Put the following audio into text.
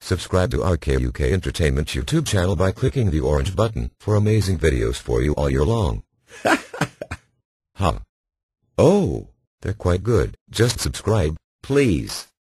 Subscribe to RKUK Entertainment YouTube channel by clicking the orange button for amazing videos for you all year long. Huh. Oh, they're quite good. Just subscribe, please.